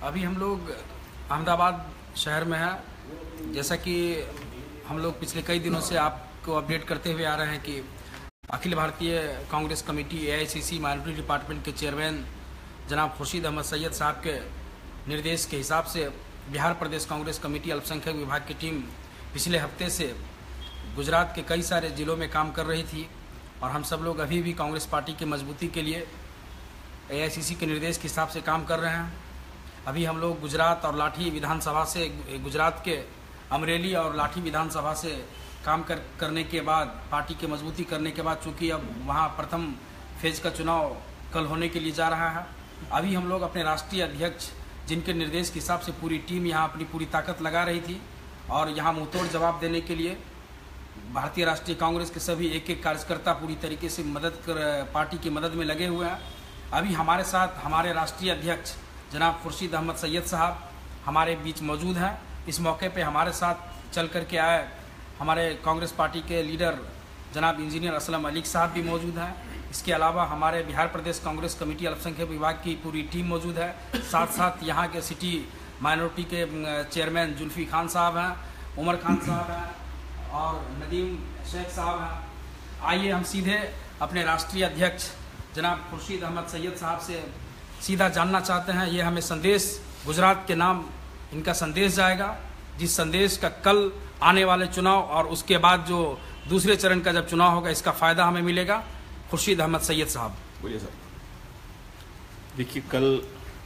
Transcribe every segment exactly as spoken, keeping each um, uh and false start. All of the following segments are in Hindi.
अभी हम लोग अहमदाबाद शहर में हैं। जैसा कि हम लोग पिछले कई दिनों से आपको अपडेट करते हुए आ रहे हैं कि अखिल भारतीय Congress committee A I C C minority department के चेयरमैन जनाब खुर्शीद अहमद सैयद साहब के निर्देश के हिसाब से बिहार प्रदेश कांग्रेस कमेटी अल्पसंख्यक विभाग की टीम पिछले हफ्ते से गुजरात के कई सारे ज़िलों में काम कर रही थी और हम सब लोग अभी भी कांग्रेस पार्टी की मजबूती के लिए ए आई सी सी के निर्देश के हिसाब से काम कर रहे हैं। अभी हम लोग गुजरात और लाठी विधानसभा से गुजरात के अमरेली और लाठी विधानसभा से काम कर करने के बाद पार्टी की मजबूती करने के बाद चूँकि अब वहाँ प्रथम फेज का चुनाव कल होने के लिए जा रहा है, अभी हम लोग अपने राष्ट्रीय अध्यक्ष जिनके निर्देश के हिसाब से पूरी टीम यहाँ अपनी पूरी ताकत लगा रही थी और यहाँ मुंहतोड़ जवाब देने के लिए भारतीय राष्ट्रीय कांग्रेस के सभी एक एक कार्यकर्ता पूरी तरीके से मदद कर पार्टी की मदद में लगे हुए हैं। अभी हमारे साथ हमारे राष्ट्रीय अध्यक्ष जनाब खुर्शीद अहमद सैयद साहब हमारे बीच मौजूद हैं। इस मौके पे हमारे साथ चल कर के आए हमारे कांग्रेस पार्टी के लीडर जनाब इंजीनियर असलम अली साहब भी मौजूद हैं। इसके अलावा हमारे बिहार प्रदेश कांग्रेस कमेटी अल्पसंख्यक विभाग की पूरी टीम मौजूद है। साथ साथ यहाँ के सिटी माइनॉरिटी के चेयरमैन जुल्फी खान साहब हैं, उमर खान साहब हैं और नदीम शेख साहब हैं। आइए हम सीधे अपने राष्ट्रीय अध्यक्ष जनाब खुर्शीद अहमद सैयद साहब से सीधा जानना चाहते हैं। ये हमें संदेश गुजरात के नाम इनका संदेश जाएगा, जिस संदेश का कल आने वाले चुनाव और उसके बाद जो दूसरे चरण का जब चुनाव होगा इसका फ़ायदा हमें मिलेगा। खुर्शीद अहमद सैयद साहब बोलिए सर। देखिए, कल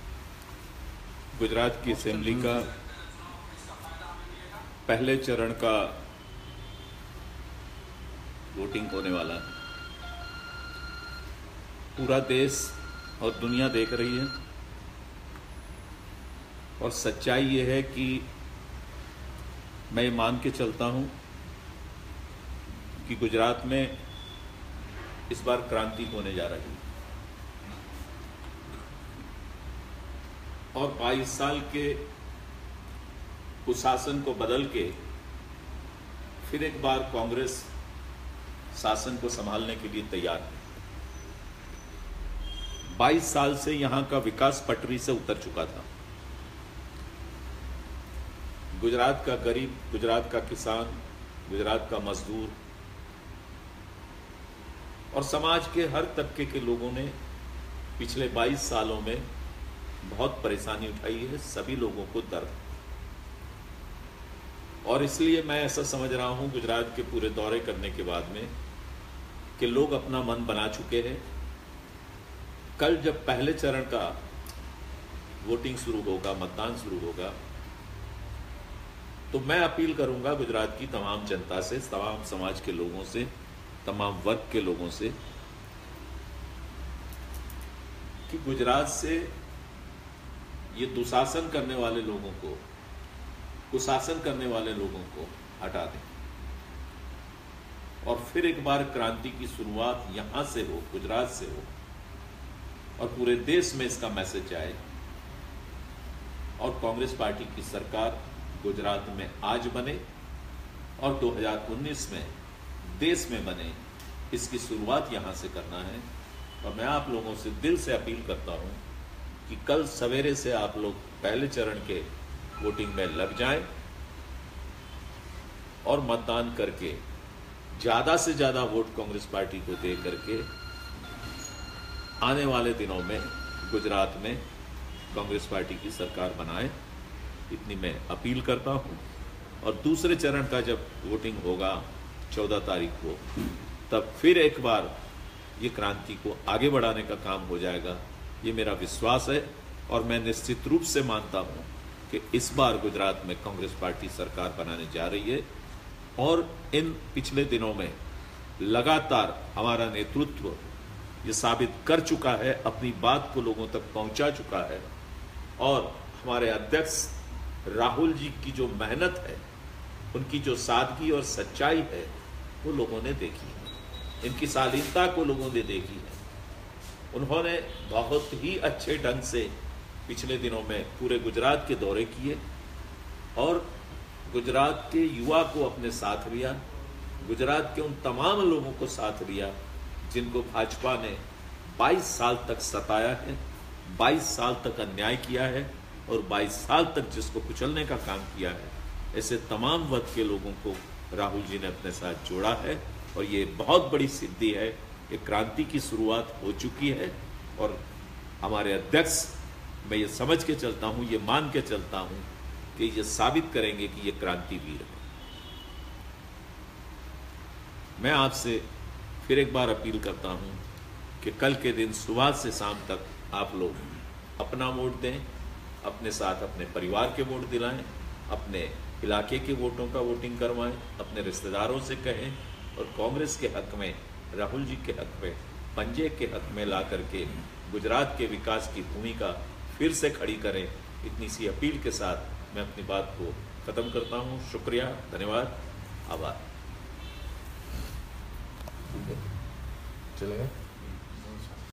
गुजरात की असेंबली का पहले चरण का वोटिंग होने वाला है। पूरा देश और दुनिया देख रही है और सच्चाई ये है कि मैं ये मान के चलता हूं कि गुजरात में इस बार क्रांति होने जा रही है और बाईस साल के कुशासन को बदल के फिर एक बार कांग्रेस शासन को संभालने के लिए तैयार है। बाईस साल से यहां का विकास पटरी से उतर चुका था। गुजरात का गरीब, गुजरात का किसान, गुजरात का मजदूर और समाज के हर तबके के लोगों ने पिछले बाईस सालों में बहुत परेशानी उठाई है। सभी लोगों को दर्द, और इसलिए मैं ऐसा समझ रहा हूं गुजरात के पूरे दौरे करने के बाद में कि लोग अपना मन बना चुके हैं। कल जब पहले चरण का वोटिंग शुरू होगा, मतदान शुरू होगा, तो मैं अपील करूंगा गुजरात की तमाम जनता से, तमाम समाज के लोगों से, तमाम वर्ग के लोगों से कि गुजरात से ये दुशासन करने वाले लोगों को, कुशासन करने वाले लोगों को हटा दें और फिर एक बार क्रांति की शुरुआत यहां से हो, गुजरात से हो और पूरे देश में इसका मैसेज आए और कांग्रेस पार्टी की सरकार गुजरात में आज बने और दो हज़ार उन्नीस में देश में बने। इसकी शुरुआत यहां से करना है और मैं आप लोगों से दिल से अपील करता हूं कि कल सवेरे से आप लोग पहले चरण के वोटिंग में लग जाएं और मतदान करके ज्यादा से ज्यादा वोट कांग्रेस पार्टी को दे करके आने वाले दिनों में गुजरात में कांग्रेस पार्टी की सरकार बनाए। इतनी मैं अपील करता हूं और दूसरे चरण का जब वोटिंग होगा चौदह तारीख को, तब फिर एक बार ये क्रांति को आगे बढ़ाने का काम हो जाएगा। ये मेरा विश्वास है और मैं निश्चित रूप से मानता हूं कि इस बार गुजरात में कांग्रेस पार्टी सरकार बनाने जा रही है और इन पिछले दिनों में लगातार हमारा नेतृत्व ये साबित कर चुका है, अपनी बात को लोगों तक पहुंचा चुका है और हमारे अध्यक्ष राहुल जी की जो मेहनत है, उनकी जो सादगी और सच्चाई है, वो लोगों ने देखी है। इनकी शालीनता को लोगों ने देखी है। उन्होंने बहुत ही अच्छे ढंग से पिछले दिनों में पूरे गुजरात के दौरे किए और गुजरात के युवा को अपने साथ लिया, गुजरात के उन तमाम लोगों को साथ लिया जिनको भाजपा ने बाईस साल तक सताया है, बाईस साल तक अन्याय किया है और बाईस साल तक जिसको कुचलने का काम किया है, ऐसे तमाम वर्ग के लोगों को राहुल जी ने अपने साथ जोड़ा है और ये बहुत बड़ी सिद्धि है। ये क्रांति की शुरुआत हो चुकी है और हमारे अध्यक्ष, मैं ये समझ के चलता हूँ, ये मान के चलता हूँ कि ये साबित करेंगे कि ये क्रांतिवीर है। मैं आपसे फिर एक बार अपील करता हूँ कि कल के दिन सुबह से शाम तक आप लोग अपना वोट दें, अपने साथ अपने परिवार के वोट दिलाएं, अपने इलाके के वोटों का वोटिंग करवाएं, अपने रिश्तेदारों से कहें और कांग्रेस के हक में, राहुल जी के हक में, पंजे के हक में ला करके गुजरात के विकास की भूमिका फिर से खड़ी करें। इतनी सी अपील के साथ मैं अपनी बात को खत्म करता हूँ। शुक्रिया, धन्यवाद, आभार। चलेगा।